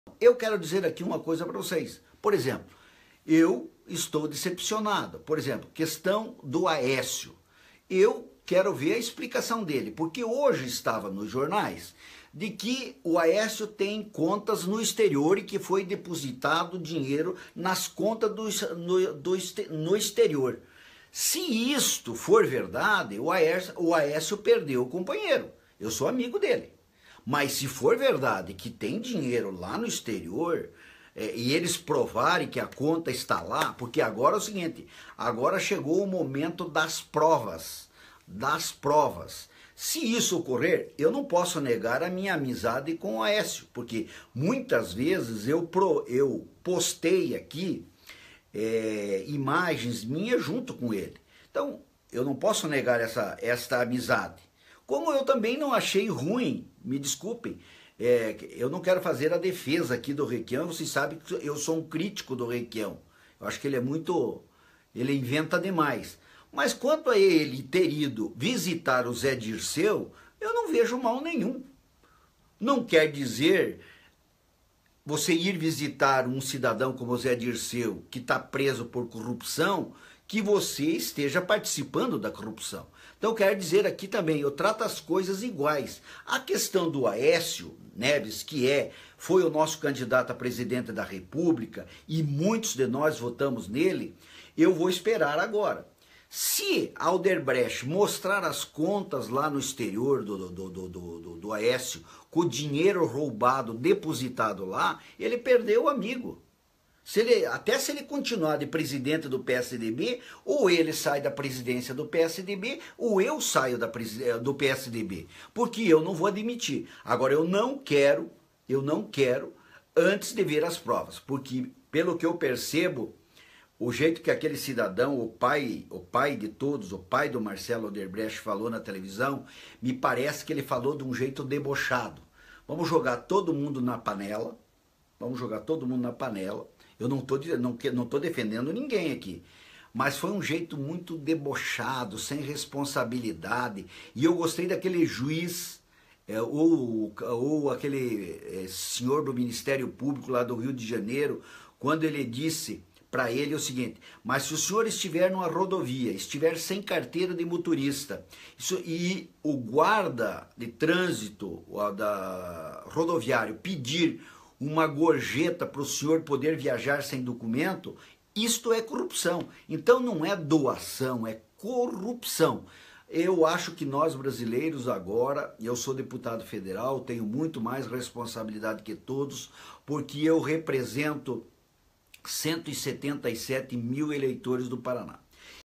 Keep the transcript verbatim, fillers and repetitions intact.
Eu quero dizer aqui uma coisa para vocês. Por exemplo, eu estou decepcionado. Por exemplo, questão do Aécio. Eu quero ver a explicação dele, porque hoje estava nos jornais de que o Aécio tem contas no exterior e que foi depositado dinheiro nas contas do, no, do, no exterior. Se isto for verdade, o Aécio, o Aécio perdeu o companheiro. Eu sou amigo dele. Mas se for verdade que tem dinheiro lá no exterior, é, e eles provarem que a conta está lá, porque agora é o seguinte, agora chegou o momento das provas, das provas. Se isso ocorrer, eu não posso negar a minha amizade com o Aécio, porque muitas vezes eu, pro, eu postei aqui é, imagens minhas junto com ele. Então, eu não posso negar essa, esta amizade. Como eu também não achei ruim, me desculpem, é, eu não quero fazer a defesa aqui do Requião, vocês sabem que eu sou um crítico do Requião. Eu acho que ele é muito, ele inventa demais. Mas quanto a ele ter ido visitar o Zé Dirceu, eu não vejo mal nenhum. Não quer dizer você ir visitar um cidadão como o Zé Dirceu, que está preso por corrupção, que você esteja participando da corrupção. Então, quero dizer aqui também, eu trato as coisas iguais. A questão do Aécio Neves, que é, foi o nosso candidato a presidente da República, e muitos de nós votamos nele, eu vou esperar agora. Se Alderbrecht mostrar as contas lá no exterior do, do, do, do, do, do Aécio, com o dinheiro roubado, depositado lá, ele perdeu o amigo. Se ele, até se ele continuar de presidente do P S D B, ou ele sai da presidência do P S D B, ou eu saio da, do P S D B. Porque eu não vou admitir. Agora, eu não quero, eu não quero, antes de ver as provas. Porque, pelo que eu percebo, o jeito que aquele cidadão, o pai, o pai de todos, o pai do Marcelo Odebrecht falou na televisão, me parece que ele falou de um jeito debochado. Vamos jogar todo mundo na panela, vamos jogar todo mundo na panela. Eu não estou não, não tô defendendo ninguém aqui, mas foi um jeito muito debochado, sem responsabilidade, e eu gostei daquele juiz, é, ou, ou aquele é, senhor do Ministério Público lá do Rio de Janeiro, quando ele disse para ele o seguinte: mas se o senhor estiver numa rodovia, estiver sem carteira de motorista, isso, e o guarda de trânsito da rodoviário pedir uma gorjeta para o senhor poder viajar sem documento, isto é corrupção. Então não é doação, é corrupção. Eu acho que nós brasileiros agora, eu sou deputado federal, tenho muito mais responsabilidade que todos, porque eu represento cento e setenta e sete mil eleitores do Paraná.